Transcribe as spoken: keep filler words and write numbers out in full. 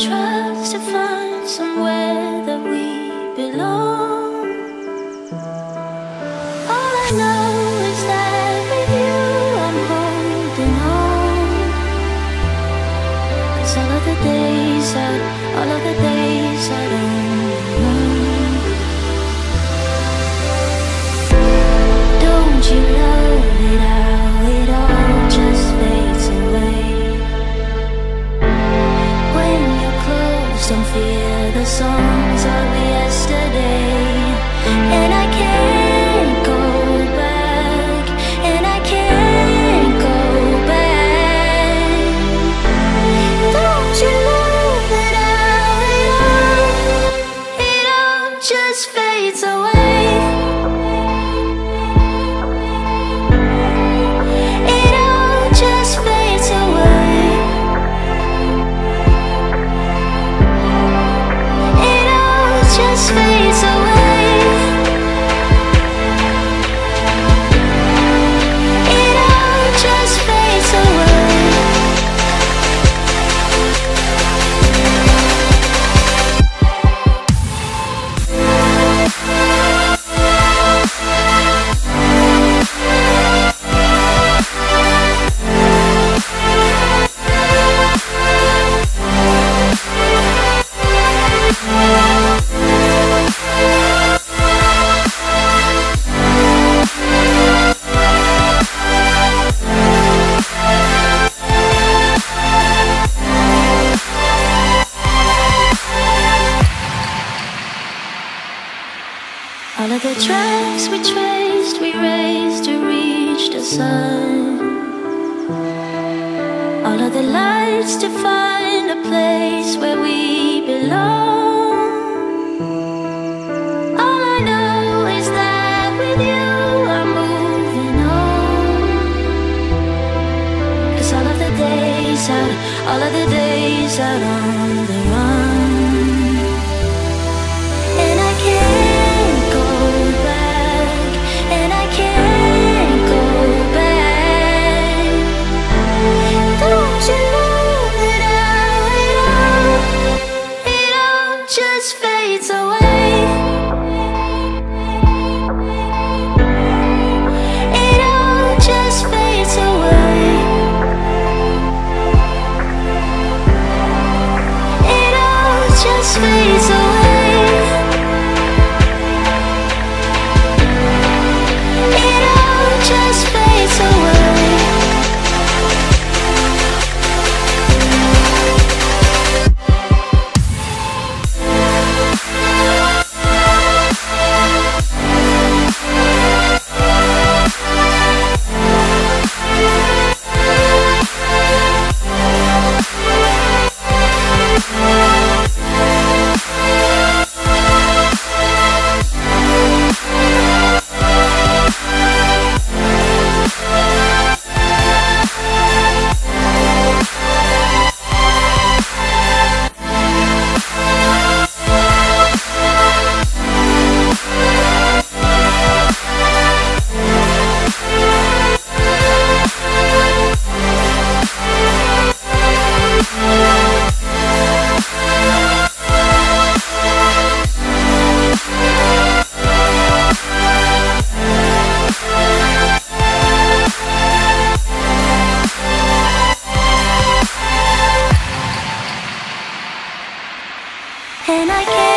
trust to find somewhere that we belong. All I know is that with you I'm holding on. 'Cause all of the days out, all of the days I don't know. Don't you love it how it all just fades away? When you're close, don't fear the songs of yesterday. And I can't go back, and I can't go back. Don't you love it how it all, it all just fades away? It all just fades away. It all just fades away. It all just fades away. All of the tracks we traced, we raced to reach the sun. All of the lights to find a place where we belong. All I know is that with you I'm moving on. 'Cause all of the days out, all of the days out on the run. And I can't go back, and I can't go back. Don't you love it how it all, it all just fades away. It all just fades away. It all just fades away. It all just fades away. And I can't